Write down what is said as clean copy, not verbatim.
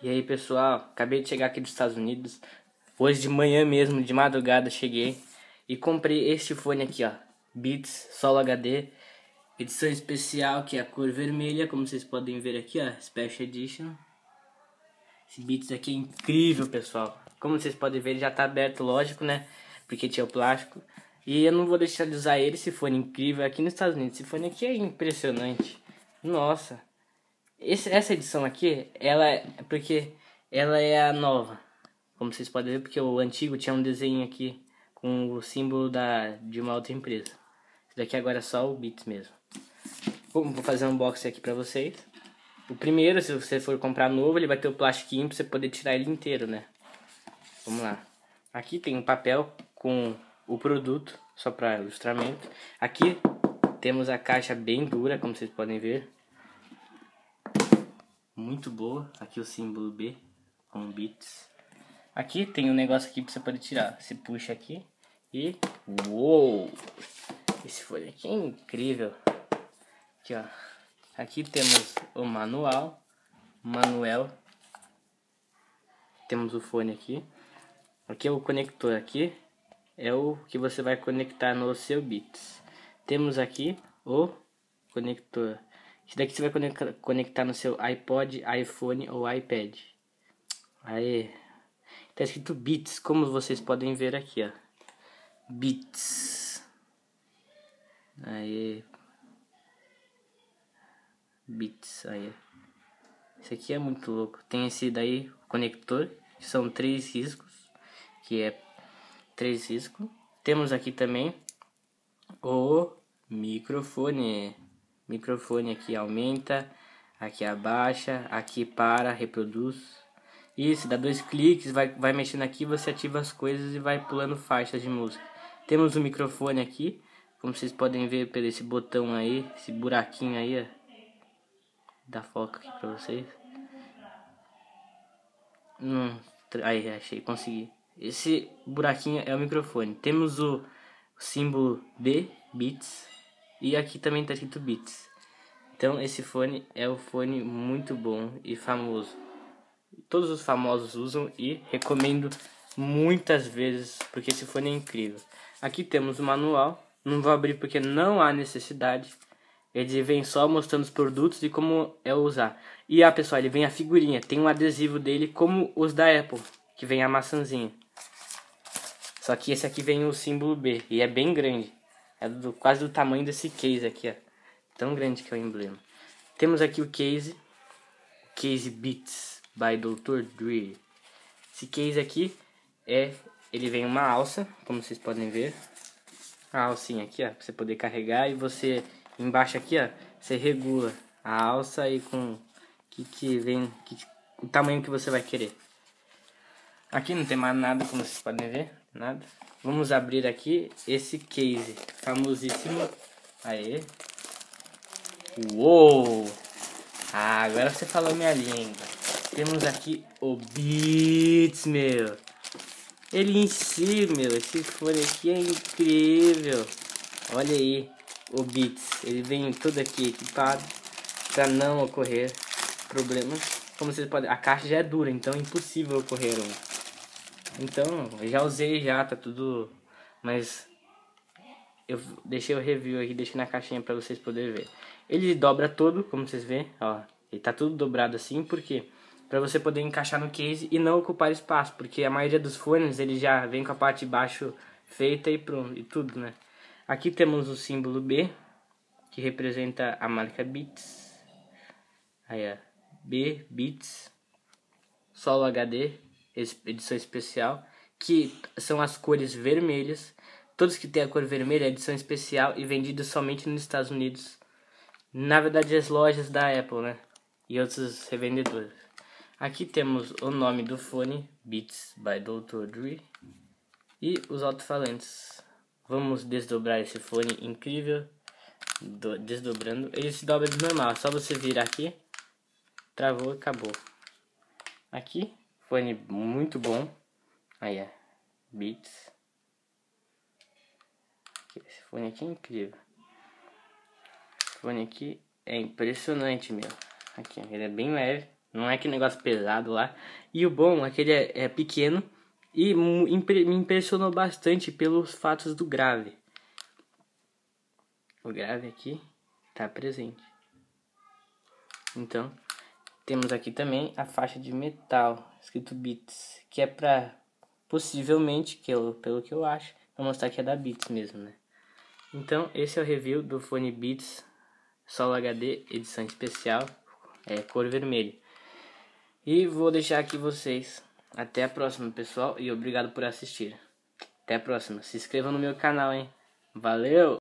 E aí pessoal, acabei de chegar aqui dos Estados Unidos. Hoje de manhã mesmo, de madrugada cheguei e comprei este fone aqui, ó, Beats Solo HD, edição especial, que é a cor vermelha, como vocês podem ver aqui, ó, Special Edition. Esse Beats aqui é incrível, pessoal. Como vocês podem ver, ele já tá aberto, lógico, né, porque tinha o plástico. E eu não vou deixar de usar ele, esse fone incrível aqui nos Estados Unidos. Esse fone aqui é impressionante. Nossa. Essa edição aqui, ela é porque ela é a nova, como vocês podem ver, porque o antigo tinha um desenho aqui com o símbolo de uma outra empresa. Esse daqui agora é só o Beats mesmo. Vou fazer um unboxing aqui pra vocês. O primeiro, se você for comprar novo, ele vai ter o plastiquinho pra você poder tirar ele inteiro, né? Vamos lá. Aqui tem um papel com o produto, só para ilustramento. Aqui temos a caixa bem dura, como vocês podem ver. Muito boa. Aqui o símbolo B com Beats. Aqui tem um negócio aqui pra você poder tirar. Você puxa aqui e... Uou! Esse fone aqui é incrível. Aqui, ó. Aqui temos o manual. Temos o fone aqui. Aqui é o conector aqui. É o que você vai conectar no seu Beats. Temos aqui o conector. Esse daqui você vai conectar no seu iPod, iPhone ou iPad. Aí, tá escrito Beats, como vocês podem ver aqui, ó. Beats. Aí. Beats, aí. Esse aqui é muito louco. Tem esse daí, conector, que são 3 riscos, que é 3 riscos. Temos aqui também o microfone. Microfone aqui aumenta, aqui abaixa, aqui para, reproduz. Isso, dá 2 cliques, vai mexendo aqui, você ativa as coisas e vai pulando faixas de música. Temos o microfone aqui, como vocês podem ver pelo esse botão aí, esse buraquinho aí, ó. Dá foco aqui pra vocês. Aí, achei, consegui. Esse buraquinho é o microfone. Temos o símbolo B, Beats. E aqui também tá escrito Beats. Então esse fone é um fone muito bom e famoso. Todos os famosos usam e recomendo muitas vezes, porque esse fone é incrível. Aqui temos o manual. Não vou abrir porque não há necessidade. Ele vem só mostrando os produtos e como é usar. E pessoal, ele vem a figurinha. Tem um adesivo dele como os da Apple, que vem a maçãzinha. Só que esse aqui vem o símbolo B e é bem grande. É quase do tamanho desse case aqui, ó. Tão grande que é o emblema. Temos aqui o case Beats by Dr. Dre. Esse case aqui ele vem uma alça, como vocês podem ver. A alcinha aqui, ó, pra você poder carregar, e você embaixo aqui, ó, você regula a alça e com o tamanho que você vai querer. Aqui não tem mais nada, como vocês podem ver, nada. Vamos abrir aqui esse case famosíssimo. Aê. Uou! Agora você falou minha língua. Temos aqui o Beats, meu. Ele em si, meu, esse fone aqui é incrível. Olha aí, o Beats. Ele vem todo aqui equipado para não ocorrer problemas. Como vocês podem, a caixa já é dura, então é impossível ocorrer um. Então, eu já usei já, tá tudo, mas eu deixei o review aqui, deixei na caixinha para vocês poderem ver. Ele dobra todo, como vocês veem, ó. Ele tá tudo dobrado assim, porque para você poder encaixar no case e não ocupar espaço, porque a maioria dos fones ele já vem com a parte de baixo feita e pronto, e tudo, né? Aqui temos o símbolo B, que representa a marca Beats. Aí, ó, B Beats Solo HD, edição especial, que são as cores vermelhas. Todos que tem a cor vermelha é edição especial e vendido somente nos Estados Unidos. Na verdade, as lojas da Apple, né? E outros revendedores. Aqui temos o nome do fone, Beats by Dr. Dre. E os alto-falantes. Vamos desdobrar esse fone incrível. Desdobrando. Ele se dobra de normal. É só você virar aqui. Travou e acabou. Aqui, fone muito bom. Aí é, Beats. Esse fone aqui é incrível. Esse fone aqui é impressionante, meu. Aqui, ele é bem leve. Não é aquele negócio pesado lá. E o bom é que ele é pequeno e me impressionou bastante pelos fatos do grave. O grave aqui tá presente. Então, temos aqui também a faixa de metal, escrito Beats, que é pra, possivelmente, pelo que eu acho, vou mostrar que é da Beats mesmo, né? Então, esse é o review do fone Beats Solo HD, edição especial, cor vermelha. E vou deixar aqui vocês. Até a próxima, pessoal, e obrigado por assistir. Até a próxima. Se inscreva no meu canal, hein? Valeu!